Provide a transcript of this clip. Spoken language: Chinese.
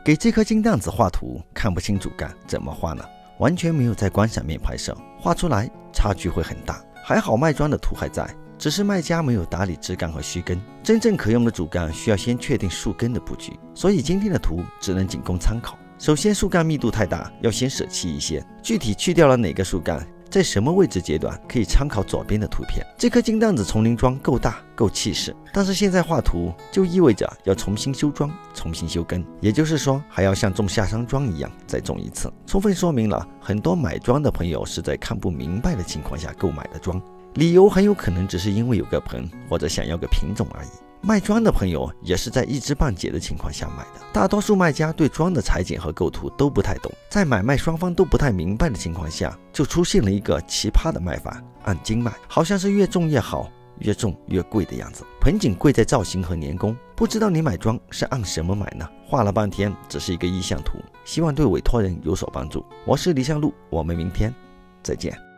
给这颗金蛋子画图，看不清主干，怎么画呢？完全没有在观赏面拍摄，画出来差距会很大。还好卖砖的图还在，只是卖家没有打理枝干和须根。真正可用的主干需要先确定树根的布局，所以今天的图只能仅供参考。首先，树干密度太大，要先舍弃一些。具体去掉了哪个树干，在什么位置阶段，可以参考左边的图片。这颗金蛋子丛林桩够大够气势，但是现在画图就意味着要重新修桩，重新修根，也就是说还要像种下山桩一样再种一次，充分说明了很多买桩的朋友是在看不明白的情况下购买的桩，理由很有可能只是因为有个盆或者想要个品种而已。卖桩的朋友也是在一知半解的情况下买的，大多数卖家对桩的裁剪和构图都不太懂，在买卖双方都不太明白的情况下，就出现了一个奇葩的卖法，按斤卖，好像是越重越好，越重越贵的样子。盆景贵在造型和粘工，不知道你买桩是按什么买呢？画了半天只是一个意向图，希望对委托人有所帮助。我是李向路，我们明天再见。